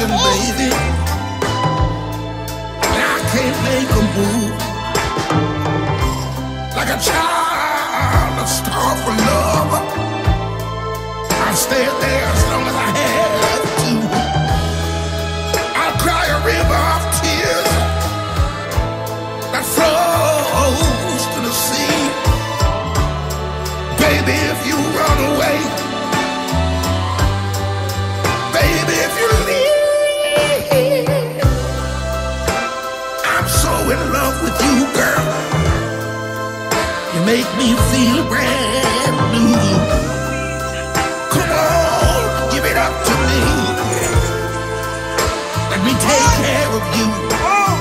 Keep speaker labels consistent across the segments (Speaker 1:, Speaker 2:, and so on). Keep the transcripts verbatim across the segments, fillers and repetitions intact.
Speaker 1: ocean, baby, and I can't make a move. Like a child, a star for love, I stayed there as long as I had to. I'll cry a river of tears that flows to the sea. Baby, if you run away, baby, if you leave, I'm so in love with you, girl. You make me feel brand new. Come on, give it up to me. Let me take care of you.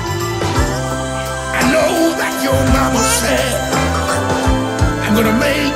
Speaker 1: I know that your mama said I'm gonna make